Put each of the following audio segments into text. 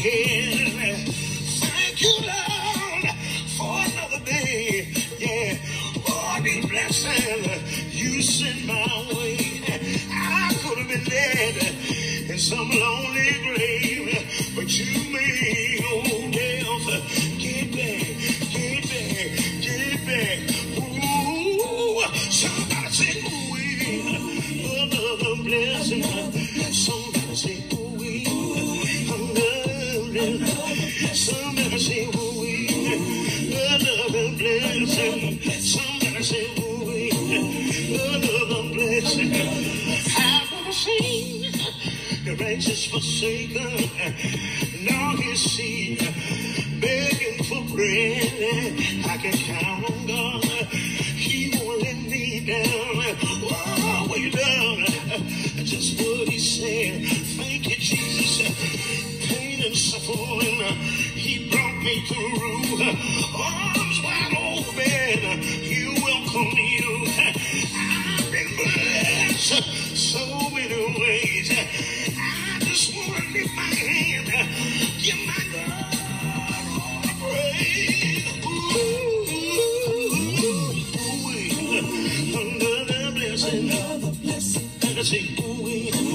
head. Thank you, Lord, for another day. Yeah, all these blessings you sent my way. I could have been dead in some lonely grave, but you made old death get back, get back, get back. Ooh, somebody say, ooh, another blessing. Somebody say, ooh, another. Somebody say, ooh, another blessing. Somebody say, ooh, another blessing. I've never seen the righteous forsaken, nor his seed begging for bread. I can count on God, he won't let me down. Oh, way down, just what he said. Thank you, Jesus. Pain and suffering, he brought me through. Arms wide open, he welcomed you. I've been blessed so many ways. I just want to lift my hand, give my God all the praise. Ooh, another blessing. I say, ooh,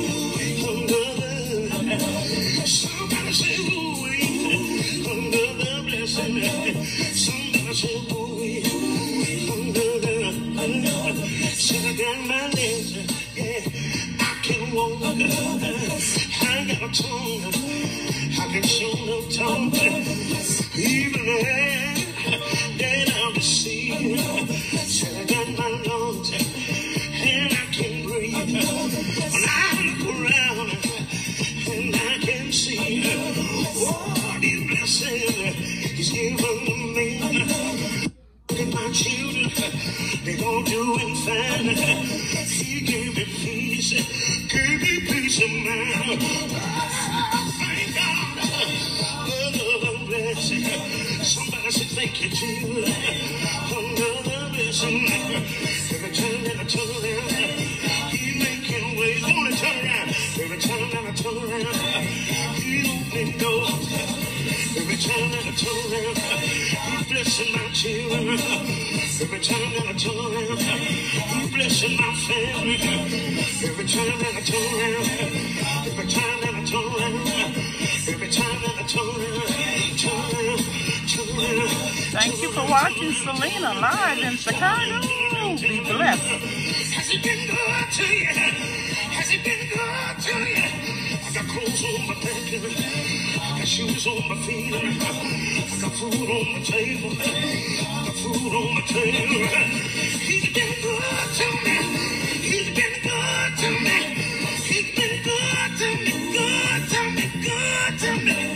another. Somebody say, ooh, another blessing. Somebody say, ooh, another. Said I got my legs, yeah, I can walk. I got a tongue, I can show no tongue. Even then I'll be seen. Said I got my lungs, and I can breathe. When I look around, and I can see all these blessings he's given to me. Look at my children, they gon' do it fine. He gave me peace, gave me peace of mind. Thank God, another blessing. Somebody say thank you, Jesus. Another blessing. Every time that I turn around, he making ways. Gonna turn around. Every time that I turn around, he opening doors. Every time that I turn around, he's blessing my children. Every time that I turn around, he's blessing my family. Every time that I turn around, every time that I turn around, every time that I turn around, turn around, turn around. Thank you for watching Selena live in Chicago. Be blessed. Has he been good to you? Has he been good to you? I got clothes on my back, I got shoes on my feet, I got food on my table, I got food on my table. He's been good to me. He's been good to me. He's been good to me, good to me, good to me.